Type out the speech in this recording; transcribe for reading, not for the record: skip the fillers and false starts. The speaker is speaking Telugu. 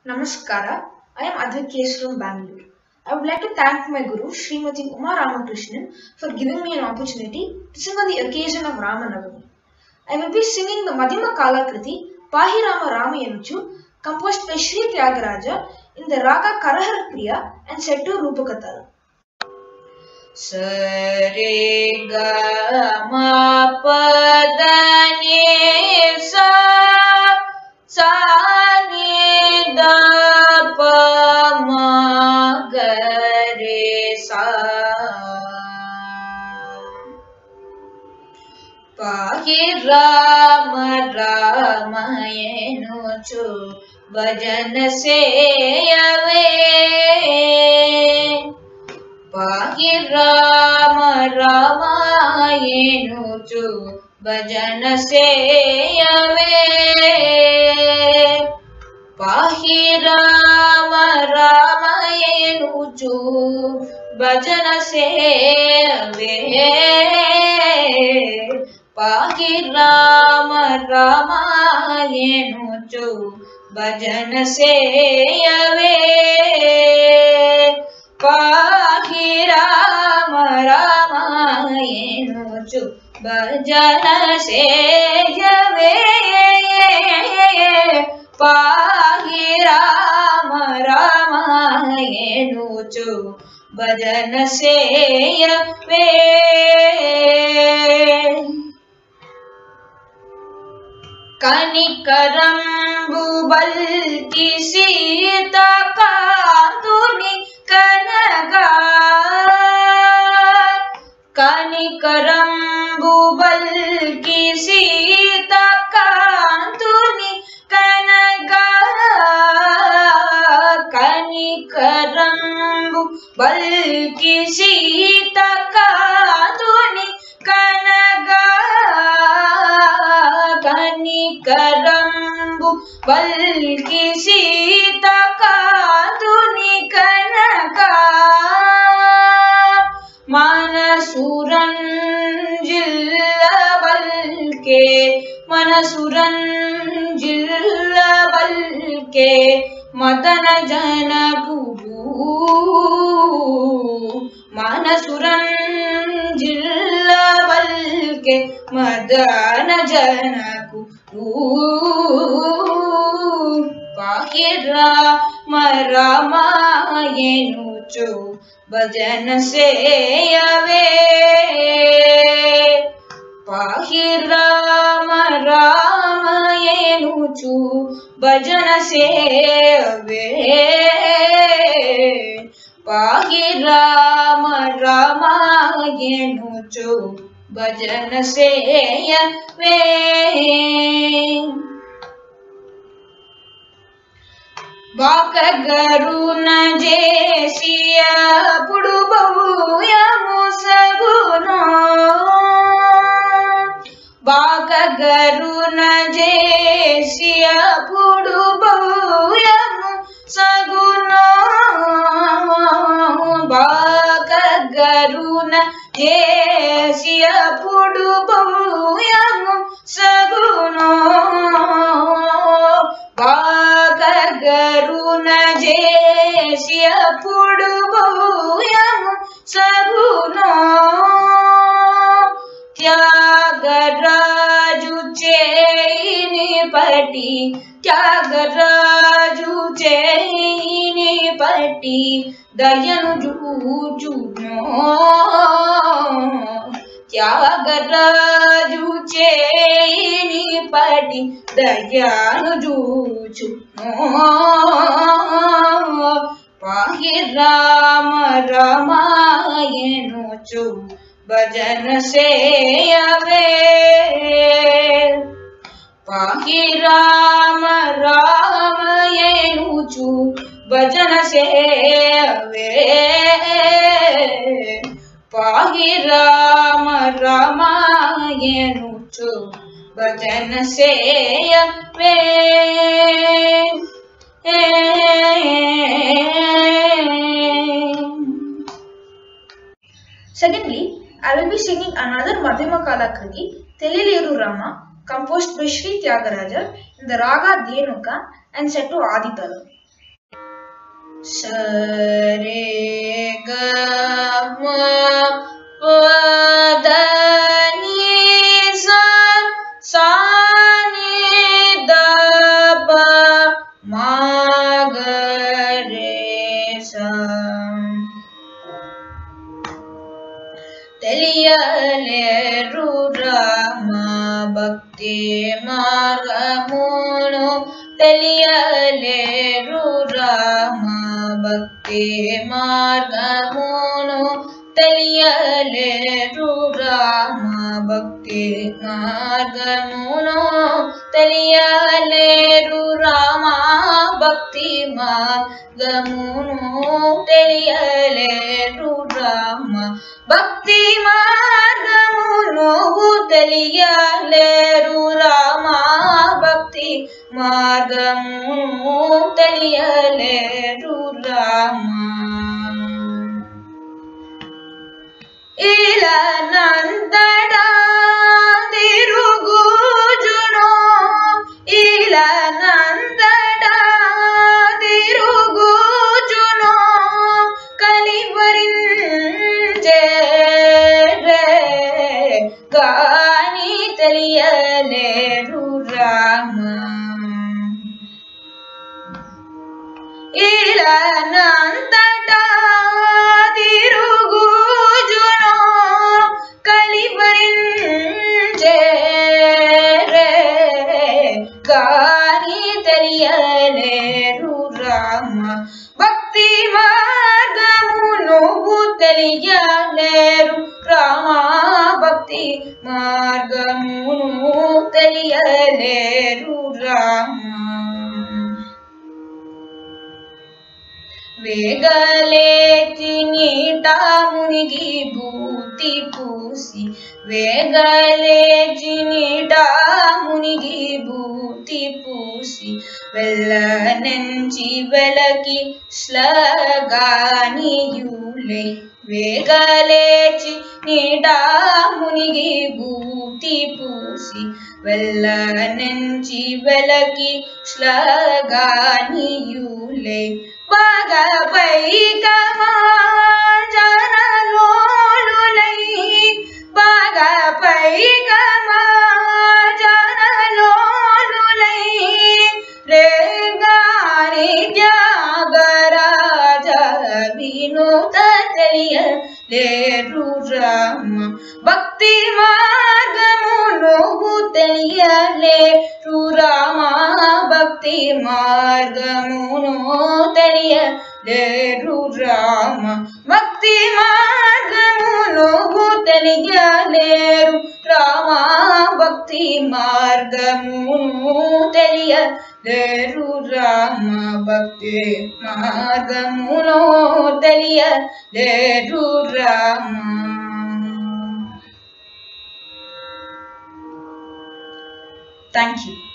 Namaskara, I am Advait K. from Bangalore. I would like to thank my Guru, Srimati Uma Ramakrishnan, for giving me an opportunity to sing on the occasion of Ramanavami. I will be singing the Madhyama Kalakriti, Pahi Rama Ramayanuchu, composed by Sri Tyagaraja in the Raga Karahar Priya and set to Rupakatala. Sare ga ma pa da ni sa sa ni da pa ma ga re sa pahi Rama Ramayanuchu bhajan se ave pahi Rama Ramayanuchu bhajan se ave pahi Rama Ramayanuchu bhajan se ave pahi Rama Ramayanuchu bhajan se ave pahi Rama Ramayanuchu bhajan se ave pahi Rama Ramayanuchu bhajan se ave कनिकरंबु बल्कि सीता कांतुनि कनगा कनिकरंबु बल्कि सीता कांतुनि कनगा कनिकरंबु बल्कि सीता कांतुनि कनगा कनिकरंबु बल्कि सीता कांतुनि कनगा मनसुरंजिल्ल बल्के मदन जनकु मनसुरंजिल्ल बल्के मदन जनकु पाहि राम रामायनुचु भजन से अवे पाहि राम रामायनुचु भजन से अवे पाहि राम रामायनुचु भजन से अवे बाकगरुन जेसिया पुडुबुयमु सगुनो बाकगरुन जेसिया पुडुबुयमु सगुनो बाकगरुन जेसिया पुडुबुयमु सगुनो बाकगरुन जेसिया पुडुबुयमु सगुनो त्यागराजु चेयिनि पट्टी त्यागराजु चेयिनि पट्टी दयनु जूचुनो त्यागराजु चेयिनि पट्टी दयनु जूचुनो पाहि राम रामायनुचु भजन से अवे पाहि राम रामायनुचु भजन से अवे पाहि राम रामायनुचु भजन से अवे Secondly, I will be singing another Madhyama Kalakriti, Teliliru Rama, composed by Sri Tyagaraja in the Raga Dhenuka and set to Aditala. సరే గమ పదని సాని దబ మాగరే తెలియలేరు రామ భక్తి మార్గమును తెలియలేరు రామ భక్తి మార్గమును తెలియలేరు రామ భక్తి మార్గమును తెలియలేరు రామ భక్తి మార్గమును తెలియలేరు రామ భక్తి మార్గమును తెలియలేరు రామ భక్తి మార్గమును తెలియలేరు రామ ఇలనంతటా తిరుగుజును ఇలనంతటా తిరుగుజును కలివరించే గాని తెలియలేరు రామ ఇలనంతటా తిరుగుజును కలివరించే గాని తెలియలేరు రామ భక్తి మార్గమును తెలియలేరు రామ భక్తి మార్గమును తెలియలేరు రామ వేగలేచి నీట మునిగి భూతి పూసి వేగలేచి నీట మునిగి భూతి పూసి వెళ్ళనెంచి వెలకి శ్లగానియులే వేగలేచి నీట మునిగి భూతి పూసి వెళ్ళనెంచి వెలకి శ్లగానియులే బాగపై జనలోలులై బాగపై జనలోలులై రేగాని త్యాగరాజ వినుత తెలియలేరు రామ భక్తి మార్గమును తెలియలేరు రామ భక్తి మార్గమును తెలియలేరు రామ భక్తి మార్గమును తెలియలేరు రామ భక్తి మార్గమును తెలియలేరు రామ భక్తి మార్గమును తెలియలేరు రామ థ్యాంక్ యూ